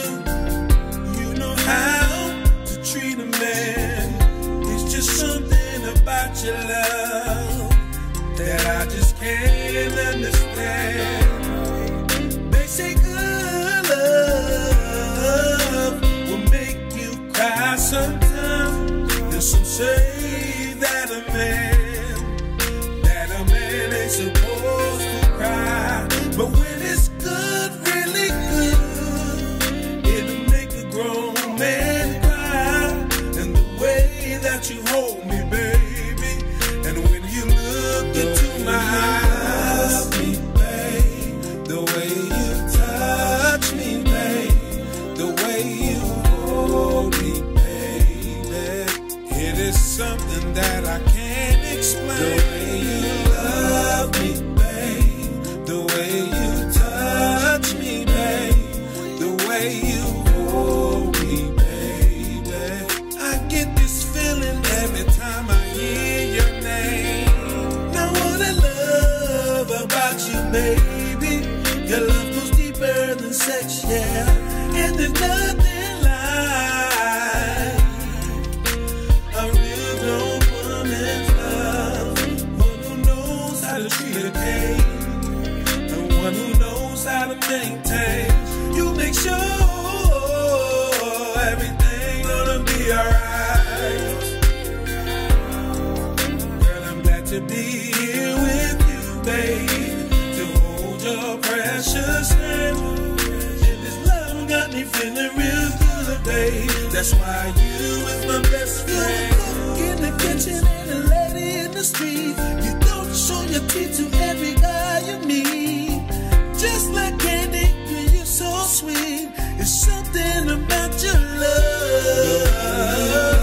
You know how to treat a man. It's just something about your love that I just can't understand. They say good love will make you cry sometimes, and some say that a man ain't supposed to cry. But when it's good, really good, it'll make a grown man cry. And the way that you hold me, baby, and when you look into my eyes, me, babe, the way you touch me, babe, the way you hold me, baby, it is something that I can't explain. The way you love me, babe, the way you touch me, babe, the way you hold me, baby. I get this feeling every time I hear your name. Now what I love about you, baby, your love goes deeper than sex, yeah. And there's nothing like a real grown woman's love. One who knows how to treat a king, the one who knows how to maintain. You make sure everything gonna be alright. Girl, I'm glad to be here with you, babe, to hold your precious hand. And this love got me feeling real good, babe. That's why you is my best friend. Cook in the kitchen and a lady in the street. You don't show your teeth to every guy you meet. Just like candy, you're so sweet. It's something about your love.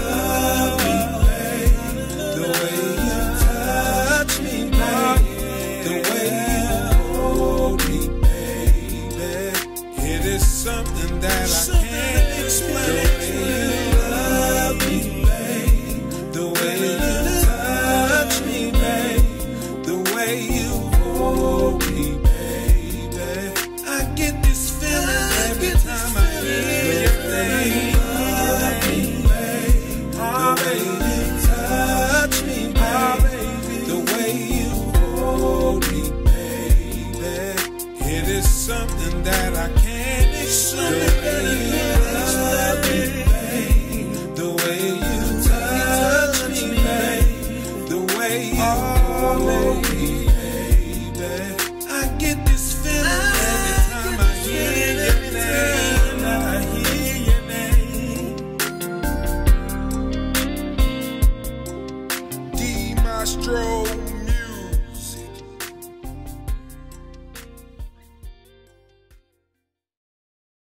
The way you touch me, baby, the way you hold me, baby, it is something that I can't explain. The way you love me, babe, the way you touch me, babe, the way you hold me, baby. I get this feeling every time I